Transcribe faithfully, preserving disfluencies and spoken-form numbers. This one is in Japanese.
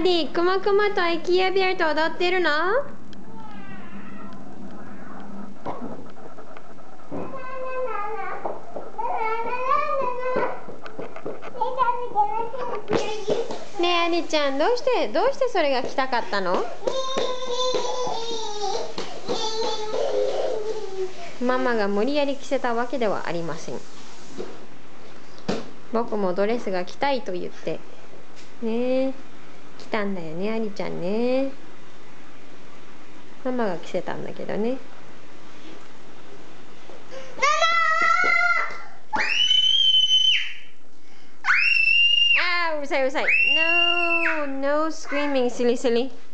ディ、くまくまとイケアビアと踊ってるの？ねえ、アリちゃん、どうしてどうしてそれが着たかったの？ママが無理やり着せたわけではありません。僕もドレスが着たいと言ってね、着たんだよね、アリちゃんね。ママが着せたんだけどね。あー、うるさいうるさい。No, no screaming, silly silly.